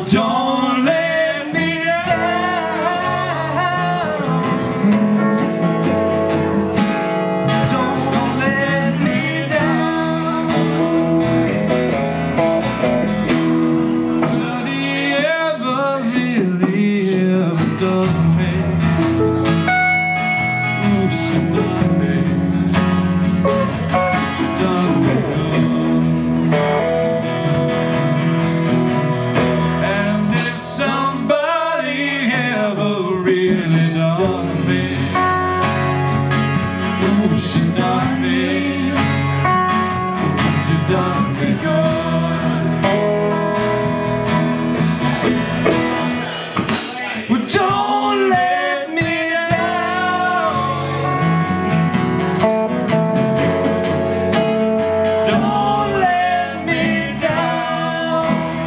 Don't let me down. Don't let me down. Nobody ever really ever does me. Oh, she done me. She done me good. Really done me. Oh, she done me. She done me good. Well, don't let me down. Don't let me down.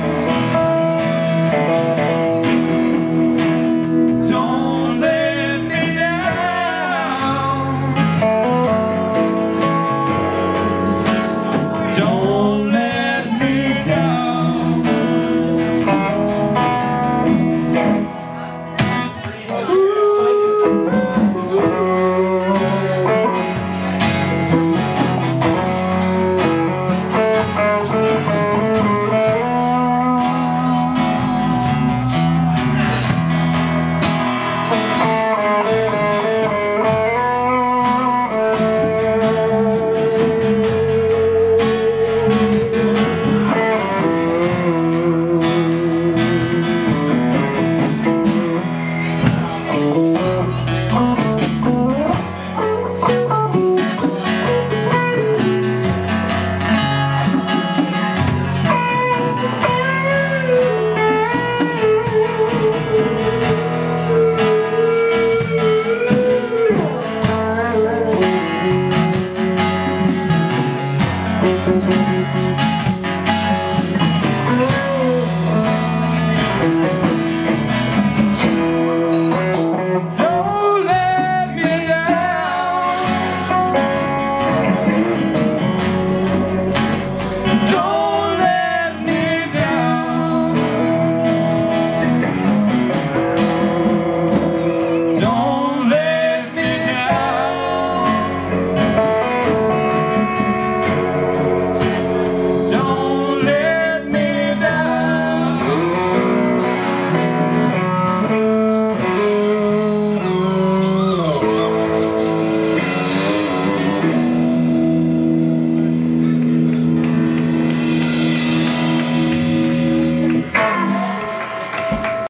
Don't let me down. Don't let me down.